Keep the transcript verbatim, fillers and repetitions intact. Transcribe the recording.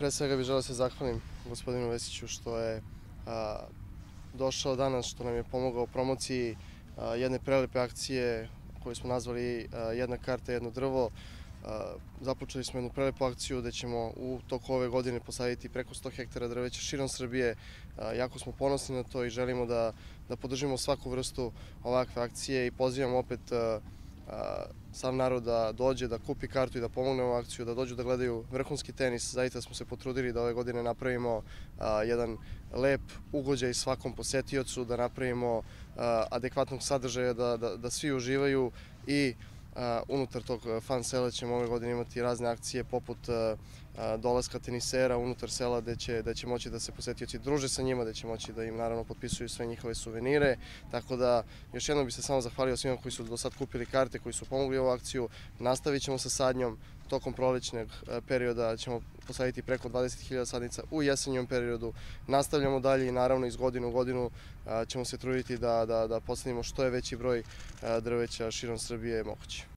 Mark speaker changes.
Speaker 1: Pre svega bih želeo da se zahvalim gospodinu Vesiću što je a, došao danas, što nam je pomogao u promociji a, jedne prelepe akcije koju smo nazvali a, jedna karta, jedno drvo. A, započeli smo jednu prelepu akciju gde ćemo u toku ove godine posaditi preko sto hektara drveća širom Srbije. A, jako smo ponosni na to i želimo da, da podržimo svaku vrstu ovakve akcije i pozivamo opet a, a, sav narod da dođe, da kupi kartu i da pomogne ovu akciju, da dođu da gledaju vrhunski tenis. Zaista smo se potrudili da ove godine napravimo a, jedan lep ugođaj svakom posetiocu, da napravimo a, adekvatnog sadržaja, da, da, da svi uživaju i a, unutar tog fan sela ćemo ove godine imati razne akcije poput a, a, dolaska tenisera unutar sela gde će, gde će moći da se posetioci druže sa njima, gde će moći da im naravno potpisuju sve njihove suvenire. Tako da još jednom bih se samo zahvalio svima koji su do sad kupili karte, koji su pomogli ovu akciju. Nastavit ćemo sa sadnjom, tokom prolećnog perioda ćemo posaditi preko dvadeset hiljada sadnica, u jesenjem periodu nastavljamo dalje i naravno iz godine u godinu ćemo se truditi da, da, da posadimo što je veći broj drveća širom Srbije moguće.